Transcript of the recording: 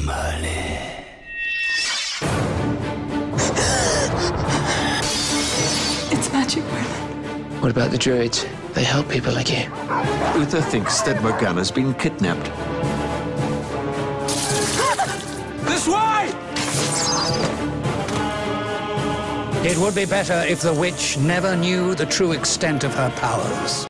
Merlin. It's magic, Merlin. What about the druids? They help people like you. Uther thinks that Morgana's been kidnapped. This way! It would be better if the witch never knew the true extent of her powers.